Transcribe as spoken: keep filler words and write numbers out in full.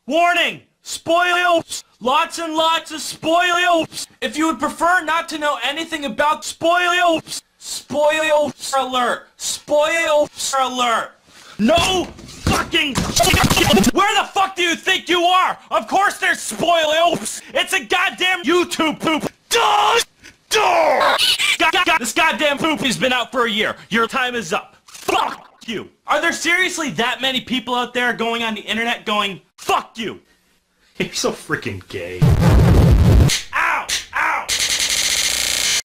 Warning! Spoiliops! Lots and lots of spoiliops! If you would prefer not to know anything about spoiliops, Spoiliops Alert! Spoiliops Alert! No fucking Where the fuck do you think you are? Of course there's spoiliops! It's a goddamn YouTube poop! Duh! Duh! God, God, this goddamn poop has been out for a year. Your time is up. Fuck you! Are there seriously that many people out there going on the internet going, fuck you? You're so freaking gay.